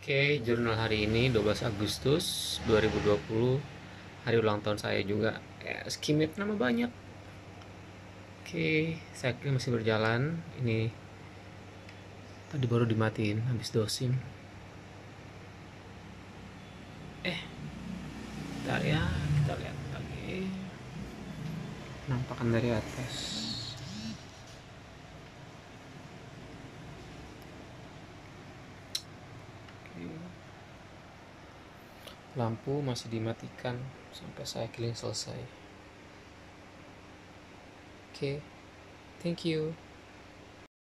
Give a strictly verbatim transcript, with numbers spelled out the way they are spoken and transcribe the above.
Oke, jurnal hari ini dua belas Agustus dua ribu dua puluh, hari ulang tahun saya juga. Ya, skimit nama banyak. Oke, saya kira masih berjalan. Ini tadi baru dimatiin habis dosing. Eh, bentar ya, kita lihat lagi. Penampakan dari atas. Oke. Lampu masih dimatikan sampai saya keliling selesai. Oke, thank you.